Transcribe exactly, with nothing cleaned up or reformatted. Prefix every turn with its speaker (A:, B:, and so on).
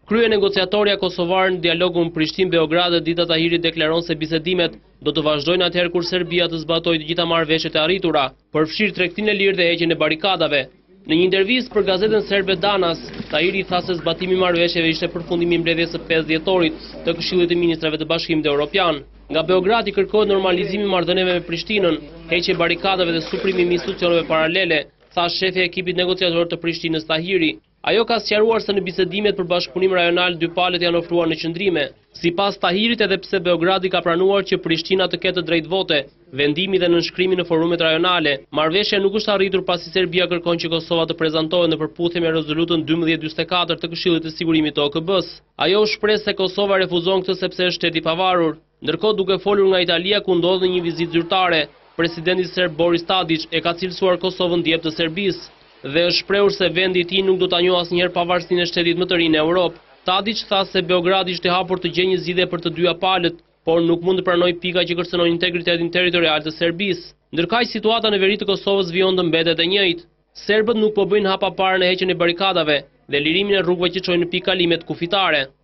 A: Kryenegociatorja kosovare në dialogun Prishtinë-Beograd Edita Tahiri deklaron se bisedimet do të vazhdojnë atëherë kur Serbia të zbatojë të gjitha marrëveshjet e arritura, përfshirë tregtinë e lirë dhe heqjen e barrikadave. Në një intervistë për gazetën serbe Danas, Tahiri tha se zbatimi i marrëveshjeve ishte përfundimi i mbledhjes së pesë dhjetorit të Këshillit të Ministrave të Bashkimit Evropian. Nga Beograd i kërkohet normalizimi i marrëdhënieve me Prishtinën, heqje e barrikadave dhe suprimimi i institucioneve paralele, tha shefi i ekipit negociator të Prishtinës Tahiri. Ajo ka sqaruar se në bisedimet për bashkëpunim rajonal dy palët janë ofruar në qëndrime. Sipas Tahirit, edhe pse Beogradi ka pranuar që Prishtina të ketë drejt vote, vendimi dhe nënshkrimi në forumet rajonale, marrëveshja nuk është arritur pasi Serbia kërkon që Kosova të prezantohet në përputhje me rezolutën dymbëdhjetë njëzet e katër të Këshillit të Sigurimit të O K B-së. Ajo shpreh se Kosova refuzon këtë sepse është shteti i pavarur. Ndërkohë, duke folur nga Italia ku ndodh në një vizitë zyrtare, presidenti serb Boris Tadiç e ka cilësuar Kosovën djep të Serbisë dhe është shprehur se vendi i tij nuk do ta njohë asnjëherë pavarësinë e shtetit më të ri në Europë. Tadiç tha se Beogradi ishte hapur të gjejë një zgjidhje për të dyja palët, por nuk mund të pranojë pika që kërcënojnë integritetin territorial të Serbisë. Ndërkaq situata në veri të Kosovës vijon të mbetet e njëjtë. Serbët nuk po bëjnë hapa parë në heqjen e barrikadave dhe lirimin e rrugëve që çojnë në pikë kalimet kufitare.